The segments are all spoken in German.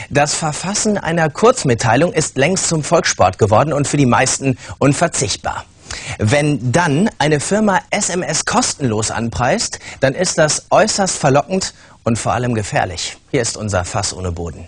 Das Verfassen einer Kurzmitteilung ist längst zum Volkssport geworden und für die meisten unverzichtbar. Wenn dann eine Firma SMS kostenlos anpreist, dann ist das äußerst verlockend und vor allem gefährlich. Hier ist unser Fass ohne Boden.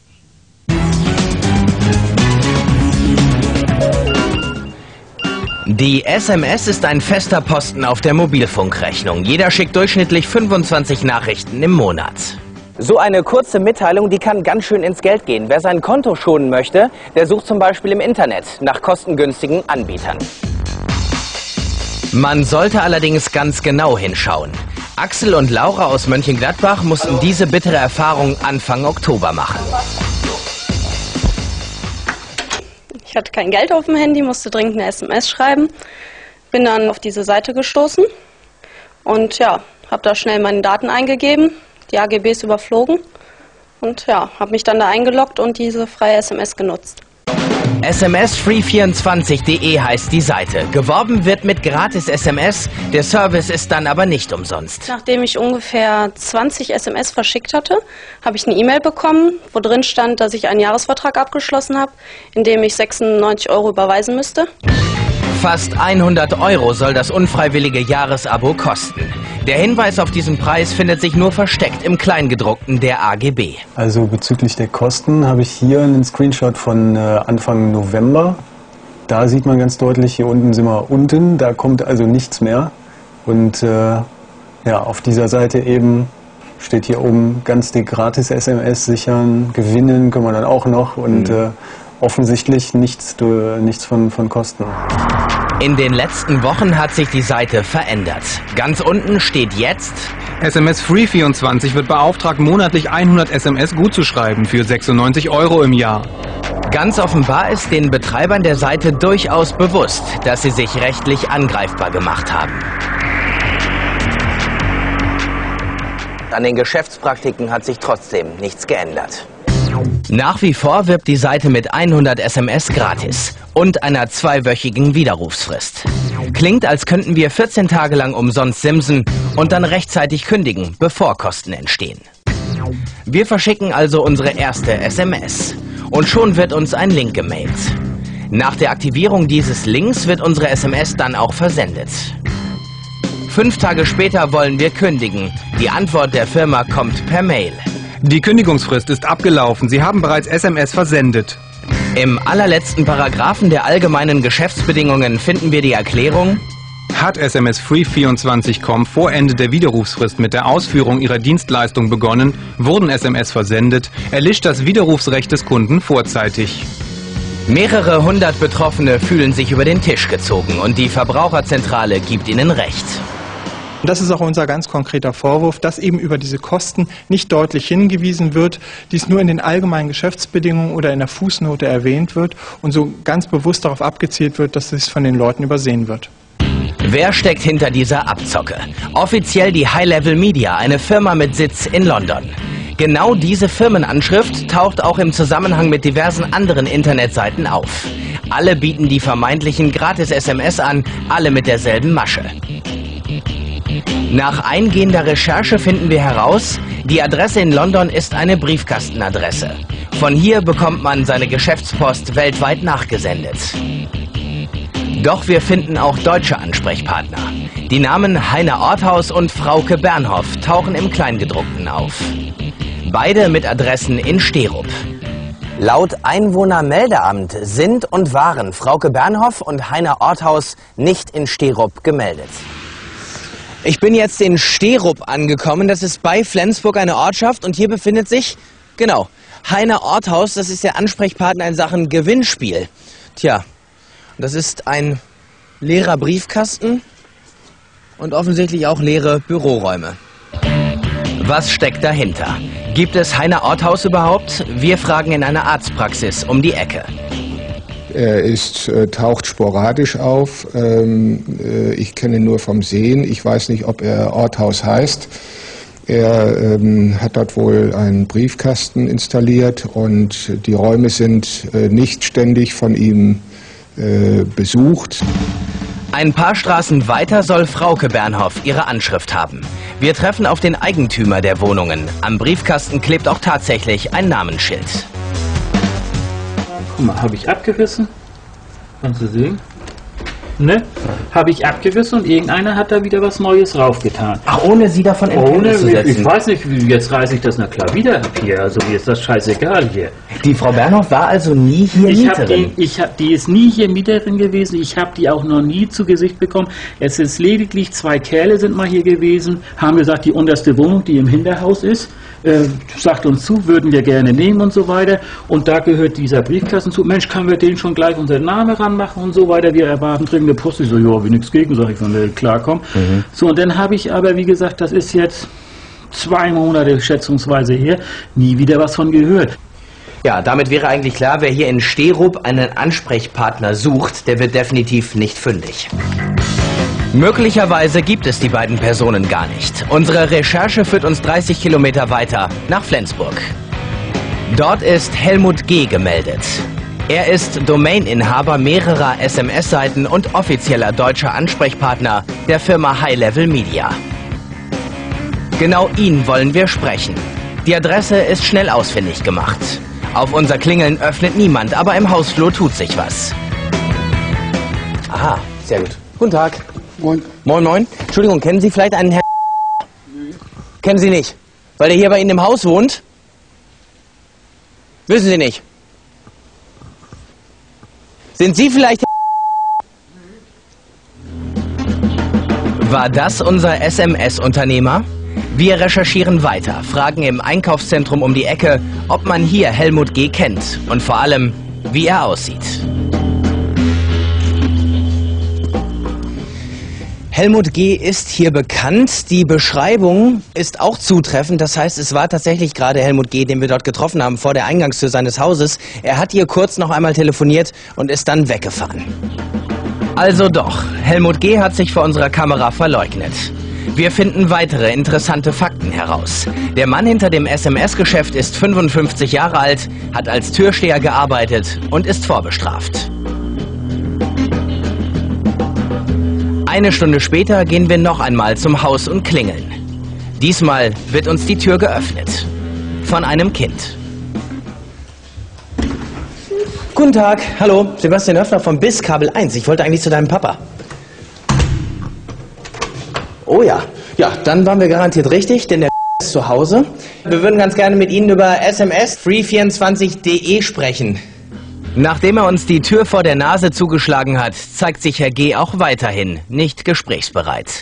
Die SMS ist ein fester Posten auf der Mobilfunkrechnung. Jeder schickt durchschnittlich 25 Nachrichten im Monat. So eine kurze Mitteilung, die kann ganz schön ins Geld gehen. Wer sein Konto schonen möchte, der sucht zum Beispiel im Internet nach kostengünstigen Anbietern. Man sollte allerdings ganz genau hinschauen. Axel und Laura aus Mönchengladbach mussten diese bittere Erfahrung Anfang Oktober machen. Ich hatte kein Geld auf dem Handy, musste dringend eine SMS schreiben. Bin dann auf diese Seite gestoßen und ja, habe da schnell meine Daten eingegeben, die AGBs überflogen und ja, habe mich dann da eingeloggt und diese freie SMS genutzt. smsfree24.de heißt die Seite. Geworben wird mit gratis SMS, der Service ist dann aber nicht umsonst. Nachdem ich ungefähr 20 SMS verschickt hatte, habe ich eine E-Mail bekommen, wo drin stand, dass ich einen Jahresvertrag abgeschlossen habe, in dem ich 96 € überweisen müsste. Fast 100 € soll das unfreiwillige Jahresabo kosten. Der Hinweis auf diesen Preis findet sich nur versteckt im Kleingedruckten der AGB. Also bezüglich der Kosten habe ich hier einen Screenshot von Anfang November. Da sieht man ganz deutlich, hier unten sind wir unten, da kommt also nichts mehr. Und ja, auf dieser Seite eben steht hier oben ganz dick gratis SMS sichern, gewinnen können wir dann auch noch und offensichtlich nichts von Kosten. In den letzten Wochen hat sich die Seite verändert. Ganz unten steht jetzt: SMSfree24 wird beauftragt, monatlich 100 SMS gutzuschreiben für 96 € im Jahr. Ganz offenbar ist den Betreibern der Seite durchaus bewusst, dass sie sich rechtlich angreifbar gemacht haben. An den Geschäftspraktiken hat sich trotzdem nichts geändert. Nach wie vor wirbt die Seite mit 100 SMS gratis und einer 2-wöchigen Widerrufsfrist. Klingt, als könnten wir 14 Tage lang umsonst simsen und dann rechtzeitig kündigen, bevor Kosten entstehen. Wir verschicken also unsere erste SMS und schon wird uns ein Link gemailt. Nach der Aktivierung dieses Links wird unsere SMS dann auch versendet. 5 Tage später wollen wir kündigen. Die Antwort der Firma kommt per Mail. Die Kündigungsfrist ist abgelaufen. Sie haben bereits SMS versendet. Im allerletzten Paragraphen der allgemeinen Geschäftsbedingungen finden wir die Erklärung: Hat SMSfree24.com vor Ende der Widerrufsfrist mit der Ausführung ihrer Dienstleistung begonnen, wurden SMS versendet, erlischt das Widerrufsrecht des Kunden vorzeitig. Mehrere hundert Betroffene fühlen sich über den Tisch gezogen und die Verbraucherzentrale gibt ihnen Recht. Das ist auch unser ganz konkreter Vorwurf, dass eben über diese Kosten nicht deutlich hingewiesen wird, dies nur in den allgemeinen Geschäftsbedingungen oder in der Fußnote erwähnt wird und so ganz bewusst darauf abgezielt wird, dass es von den Leuten übersehen wird. Wer steckt hinter dieser Abzocke? Offiziell die High Level Media, eine Firma mit Sitz in London. Genau diese Firmenanschrift taucht auch im Zusammenhang mit diversen anderen Internetseiten auf. Alle bieten die vermeintlichen Gratis-SMS an, alle mit derselben Masche. Nach eingehender Recherche finden wir heraus, die Adresse in London ist eine Briefkastenadresse. Von hier bekommt man seine Geschäftspost weltweit nachgesendet. Doch wir finden auch deutsche Ansprechpartner. Die Namen Heiner Orthaus und Frauke Bernhoff tauchen im Kleingedruckten auf. Beide mit Adressen in Sterup. Laut Einwohnermeldeamt sind und waren Frauke Bernhoff und Heiner Orthaus nicht in Sterup gemeldet. Ich bin jetzt in Sterup angekommen, das ist bei Flensburg eine Ortschaft und hier befindet sich, genau, Heiner Orthaus, das ist der Ansprechpartner in Sachen Gewinnspiel. Tja, das ist ein leerer Briefkasten und offensichtlich auch leere Büroräume. Was steckt dahinter? Gibt es Heiner Orthaus überhaupt? Wir fragen in einer Arztpraxis um die Ecke. Er taucht sporadisch auf. Ich kenne ihn nur vom Sehen. Ich weiß nicht, ob er Orthaus heißt. Er hat dort wohl einen Briefkasten installiert und die Räume sind nicht ständig von ihm besucht. Ein paar Straßen weiter soll Frauke Bernhoff ihre Anschrift haben. Wir treffen auf den Eigentümer der Wohnungen. Am Briefkasten klebt auch tatsächlich ein Namensschild. Guck mal, habe ich abgerissen? Kannst du sehen? Ne? Habe ich abgerissen und irgendeiner hat da wieder was Neues raufgetan. Ach, ohne Sie davon in Kenntnis zu setzen? Ich weiß nicht, jetzt reiße ich das na klar wieder ab hier. Also mir ist das scheißegal hier. Die Frau Bernhoff war also nie hier Mieterin? Die ist nie hier Mieterin gewesen. Ich habe die auch noch nie zu Gesicht bekommen. Es ist lediglich 2 Kerle sind mal hier gewesen, haben gesagt, die unterste Wohnung, die im Hinterhaus ist, sagt uns zu, würden wir gerne nehmen und so weiter. Und da gehört dieser Briefkasten zu. Mensch, können wir den schon gleich unseren Namen ranmachen und so weiter. Wir erwarten dringende Post. Ich so, ja, wie nichts gegen, sag ich, wenn wir klarkommen. So, und dann habe ich aber, wie gesagt, das ist jetzt 2 Monate schätzungsweise her, nie wieder was von gehört. Ja, damit wäre eigentlich klar, wer hier in Sterup einen Ansprechpartner sucht, der wird definitiv nicht fündig. Möglicherweise gibt es die beiden Personen gar nicht. Unsere Recherche führt uns 30 Kilometer weiter nach Flensburg. Dort ist Helmut G. gemeldet. Er ist Domaininhaber mehrerer SMS-Seiten und offizieller deutscher Ansprechpartner der Firma High Level Media. Genau ihn wollen wir sprechen. Die Adresse ist schnell ausfindig gemacht. Auf unser Klingeln öffnet niemand, aber im Hausflur tut sich was. Aha, sehr gut. Guten Tag. Moin. Moin, moin. Entschuldigung, kennen Sie vielleicht einen Herrn? Nee. Kennen Sie nicht? Weil der hier bei Ihnen im Haus wohnt? Wissen Sie nicht? Sind Sie vielleicht... War das unser SMS-Unternehmer? Wir recherchieren weiter, fragen im Einkaufszentrum um die Ecke, ob man hier Helmut G. kennt und vor allem, wie er aussieht. Helmut G. ist hier bekannt. Die Beschreibung ist auch zutreffend. Das heißt, es war tatsächlich gerade Helmut G., den wir dort getroffen haben, vor der Eingangstür seines Hauses. Er hat hier kurz noch einmal telefoniert und ist dann weggefahren. Also doch, Helmut G. hat sich vor unserer Kamera verleugnet. Wir finden weitere interessante Fakten heraus. Der Mann hinter dem SMS-Geschäft ist 55 Jahre alt, hat als Türsteher gearbeitet und ist vorbestraft. Eine Stunde später gehen wir noch einmal zum Haus und klingeln. Diesmal wird uns die Tür geöffnet. Von einem Kind. Guten Tag, hallo, Sebastian Höffner von BIS Kabel 1. Ich wollte eigentlich zu deinem Papa. Oh ja, ja, dann waren wir garantiert richtig, denn der ist zu Hause. Wir würden ganz gerne mit Ihnen über SMS free24.de sprechen. Nachdem er uns die Tür vor der Nase zugeschlagen hat, zeigt sich Herr G. auch weiterhin nicht gesprächsbereit.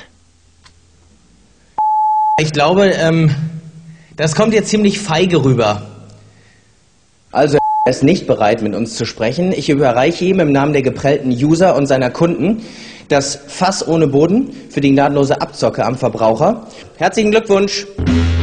Ich glaube, das kommt jetzt ziemlich feige rüber. Also er ist nicht bereit, mit uns zu sprechen. Ich überreiche ihm im Namen der geprellten User und seiner Kunden das Fass ohne Boden für die gnadenlose Abzocke am Verbraucher. Herzlichen Glückwunsch!